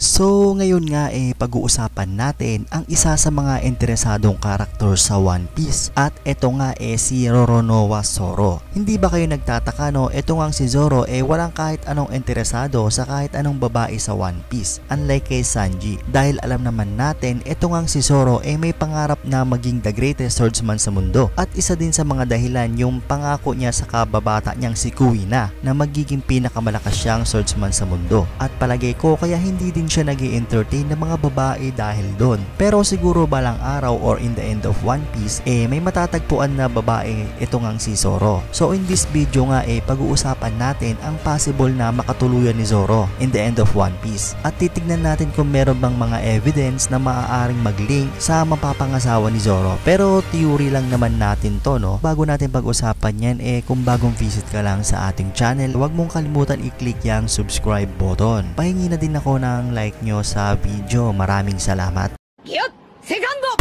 So ngayon nga pag-uusapan natin ang isa sa mga interesadong karakter sa One Piece at ito nga si Roronoa Zoro. Hindi ba kayo nagtataka no? Ito nga si Zoro walang kahit anong interesado sa kahit anong babae sa One Piece, unlike kay Sanji, dahil alam naman natin ito nga si Zoro may pangarap na maging the greatest swordsman sa mundo at isa din sa mga dahilan yung pangako niya sa kababata niyang si Kuina na magiging pinakamalakas siyang swordsman sa mundo. At palagay ko kaya hindi din siya nag-i-entertain ng mga babae dahil doon. Pero siguro balang araw or in the end of One Piece may matatagpuan na babae ito ngang si Zoro. So in this video nga pag-uusapan natin ang possible na makatuluyan ni Zoro in the end of One Piece. At titignan natin kung meron bang mga evidence na maaaring mag-link sa mapapangasawa ni Zoro. Pero theory lang naman natin to no. Bago natin pag-usapan yan kung bagong visit ka lang sa ating channel, huwag mong kalimutan i-click yung subscribe button. Pahingi na din ako ng like nyo sa video. Maraming salamat. Segundo!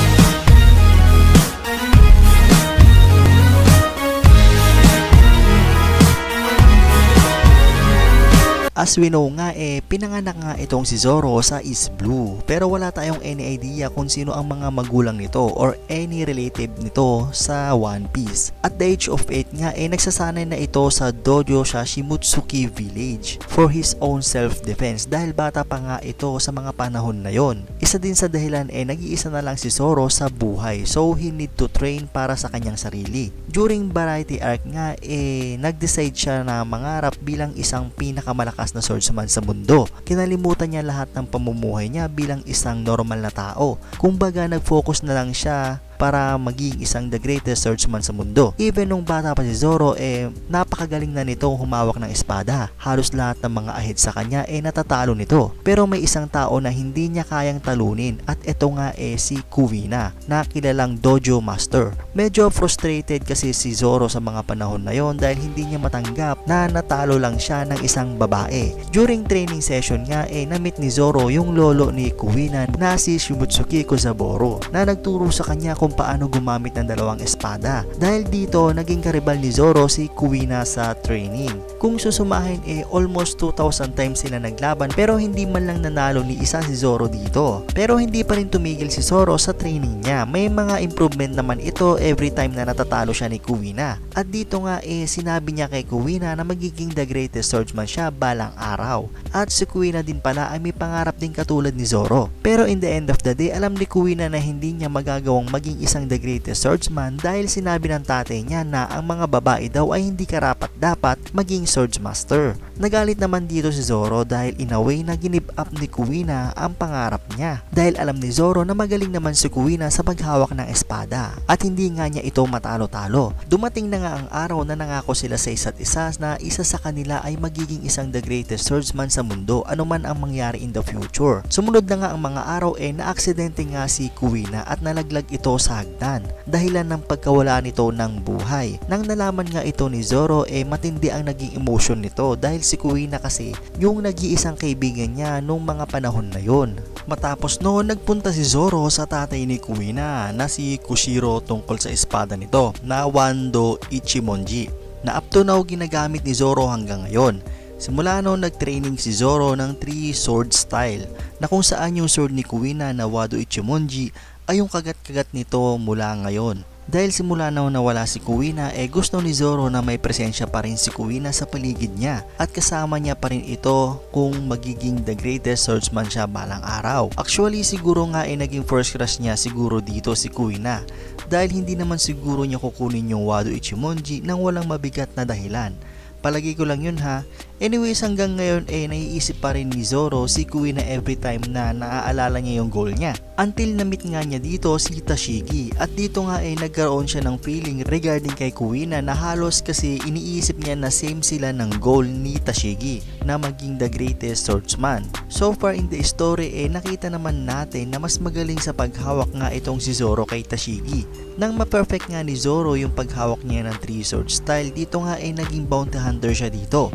As we know nga pinanganak nga itong si Zoro sa East Blue, pero wala tayong any idea kung sino ang mga magulang nito or any relative nito sa One Piece. At the age of 8 nga nagsasanay na ito sa dojo sa Shimotsuki Village for his own self-defense dahil bata pa nga ito sa mga panahon na yon. Isa din sa dahilan nag-iisa na lang si Zoro sa buhay, so he need to train para sa kanyang sarili. During variety arc nga nag-decide siya na mangarap bilang isang pinakamalakas na swordsman sa mundo. Kinalimutan niya lahat ng pamumuhay niya bilang isang normal na tao. Kumbaga nag-focus na lang siya para maging isang the greatest swordsman sa mundo. Even nung bata pa si Zoro napakagaling na nitong humawak ng espada. Halos lahat ng mga ahid sa kanya natatalo nito. Pero may isang tao na hindi niya kayang talunin at ito nga si Kuina na kilalang dojo master. Medyo frustrated kasi si Zoro sa mga panahon na yon dahil hindi niya matanggap na natalo lang siya ng isang babae. During training session nga na-meet ni Zoro yung lolo ni Kuina na si Shimotsuki Kozaburo na nagturo sa kanya kung paano gumamit ng dalawang espada. Dahil dito naging karibal ni Zoro si Kuina sa training. Kung susumahin almost 2,000 times sila naglaban pero hindi man lang nanalo ni isa si Zoro dito. Pero hindi pa rin tumigil si Zoro sa training niya. May mga improvement naman ito every time na natatalo siya ni Kuina. At dito nga sinabi niya kay Kuina na magiging the greatest swordsman siya balang araw. At si Kuina din pala ay may pangarap din katulad ni Zoro. Pero in the end of the day alam ni Kuina na hindi niya magagawang maging isang the greatest swordsman dahil sinabi ng tatay niya na ang mga babae daw ay hindi karapat-dapat maging swordsmaster. Nagalit naman dito si Zoro dahil in a way na give up ni Kuina ang pangarap niya dahil alam ni Zoro na magaling naman si Kuina sa paghawak ng espada at hindi nga niya ito matalo-talo. Dumating na nga ang araw na nangako sila sa isa't isa na isa sa kanila ay magiging isang the greatest swordsman sa mundo anuman ang mangyari in the future. Sumunod na nga ang mga araw na-aksidente nga si Kuina at nalaglag ito sa hagdan dahilan ng pagkawala nito ng buhay. Nang nalaman nga ito ni Zoro matindi ang naging emotion nito dahil si Kuina kasi yung nag-iisang kaibigan niya nung mga panahon na yon. Matapos noon nagpunta si Zoro sa tatay ni Kuina na si Kushiro tungkol sa espada nito na Wando Ichimonji na up to now ginagamit ni Zoro hanggang ngayon. Simula noon nag-training si Zoro ng 3 sword style na kung saan yung sword ni Kuina na Wado Ichimonji ay yung kagat-kagat nito mula ngayon. Dahil simula na nawala si Kuina gusto ni Zoro na may presensya pa rin si Kuina sa paligid niya at kasama niya pa rin ito kung magiging the greatest swordsman siya balang araw. Actually siguro nga naging first crush niya siguro dito si Kuina dahil hindi naman siguro niya kukunin yung Wado Ichimonji nang walang mabigat na dahilan. Palagi ko lang yun ha. Anyways hanggang ngayon naiisip pa rin ni Zoro si Kuina every time na naaalala niya yung goal niya. Until na-meet nga niya dito si Tashigi at dito nga nagkaroon siya ng feeling regarding kay Kuina na halos kasi iniisip niya na same sila ng goal ni Tashigi na maging the greatest swordsman. So far in the story nakita naman natin na mas magaling sa paghawak nga itong si Zoro kay Tashigi. Nang ma-perfect nga ni Zoro yung paghawak niya ng 3 sword style dito nga naging bounty hunter siya dito. Matapos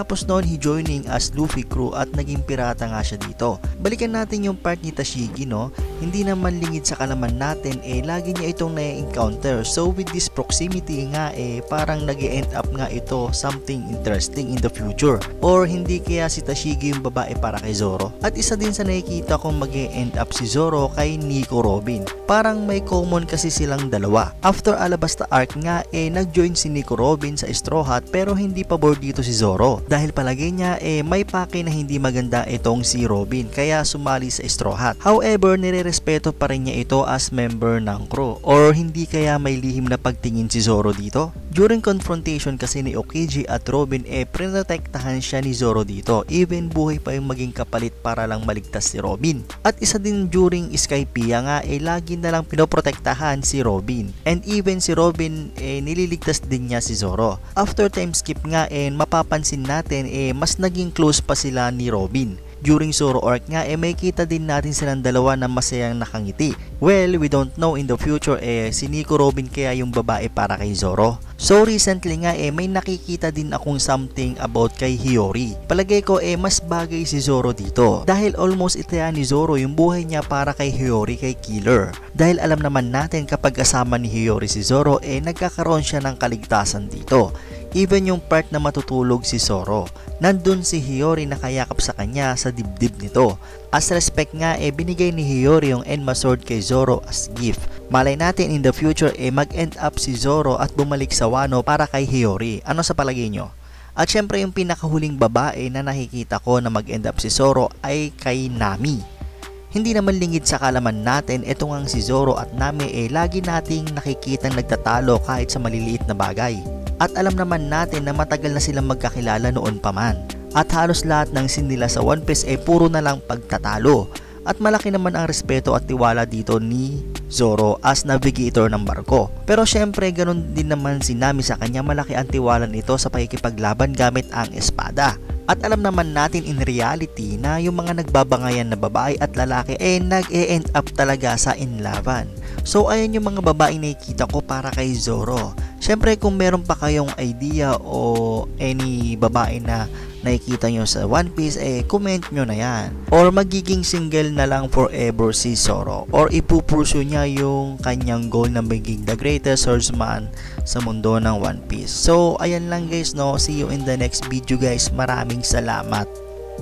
Pagkatapos noon, he joining as Luffy crew at naging pirata nga siya dito. Balikan natin yung part ni Tashigi, no? Hindi naman lingid sa kalaman natin lagi niya itong na-encounter. So with this proximity nga parang nag-end up nga ito something interesting in the future. Or hindi kaya si Tashigi yung babae para kay Zoro? At isa din sa nakikita kong mag-end up si Zoro kay Nico Robin. Parang may common kasi silang dalawa. After Alabasta arc nga nag-join si Nico Robin sa Straw Hat pero hindi pabor dito si Zoro. Dahil palagay niya may pake na hindi maganda itong si Robin kaya sumali sa Straw Hat. However, nirerespeto pa rin niya ito as member ng crew. Or hindi kaya may lihim na pagtingin si Zoro dito? During confrontation kasi ni Okiji at Robin prinotektahan siya ni Zoro dito. Even buhay pa yung maging kapalit para lang maligtas si Robin. At isa din during Skypiea nga lagi na lang pinoprotektahan si Robin. And even si Robin nililigtas din niya si Zoro. After time skip nga mapapansin natin mas naging close pa sila ni Robin. During Zoro arc nga may kita din natin silang dalawa na masayang nakangiti. Well, we don't know in the future si Nico Robin kaya yung babae para kay Zoro. So recently nga may nakikita din akong something about kay Hiyori. Palagay ko mas bagay si Zoro dito. Dahil almost itaya ni Zoro yung buhay niya para kay Hiyori kay Killer. Dahil alam naman natin kapag kasama ni Hiyori si Zoro nagkakaroon siya ng kaligtasan dito. Even yung part na matutulog si Zoro, nandun si Hiyori nakayakap sa kanya sa dibdib nito. As respect nga binigay ni Hiyori yung Enma sword kay Zoro as gift. Malay natin in the future mag-end up si Zoro at bumalik sa Wano para kay Hiyori. Ano sa palagay nyo? At syempre yung pinakahuling babae na nakikita ko na mag-end up si Zoro ay kay Nami. Hindi naman lingid sa kalaman natin ito ngang si Zoro at Nami lagi nating nakikitang nagtatalo kahit sa maliliit na bagay. At alam naman natin na matagal na silang magkakilala noon pa man. At halos lahat ng scene nila sa One Piece puro na lang pagtatalo. At malaki naman ang respeto at tiwala dito ni Zoro as navigator ng barko. Pero syempre ganun din naman si Nami sa kanya, malaki ang tiwala nito sa pakikipaglaban gamit ang espada. At alam naman natin in reality na yung mga nagbabangayan na babae at lalaki nag-e-end up talaga sa inlaban. So ayan yung mga babae na nakikita ko para kay Zoro. Syempre kung meron pa kayong idea o any babae na nakikita nyo sa One Piece comment nyo na yan. Or magiging single na lang forever si Zoro. Or ipupursu niya yung kanyang goal na maging the greatest swordsman sa mundo ng One Piece. So ayan lang guys, no. See you in the next video guys. Maraming salamat.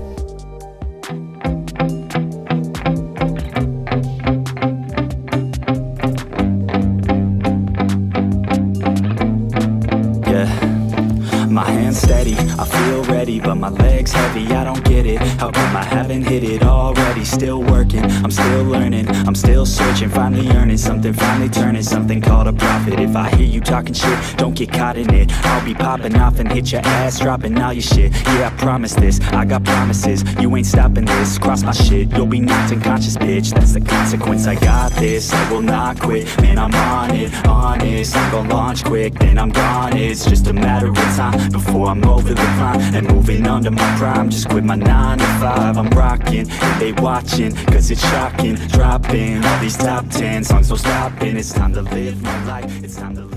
My hands steady, I feel ready, but my legs heavy, I don't get it. How come I haven't hit it already? Still working, I'm still learning, I'm still searching, finally earning something, finally turning something called a profit. If I hear you talking shit, don't get caught in it. I'll be popping off and hit your ass, dropping all your shit. Yeah, I promise this, I got promises, you ain't stopping this. Cross my shit, you'll be knocked unconscious, bitch. That's the consequence, I got this, I will not quit. Man, I'm on it, honest, I'm gon' launch quick, then I'm gone. It's just a matter of time before I'm over the climb and moving under my prime. Just quit my 9 to 5, I'm rocking and they watching, cause it's shocking. Dropping all these top 10 songs, no stopping. It's time to live my life, it's time to live.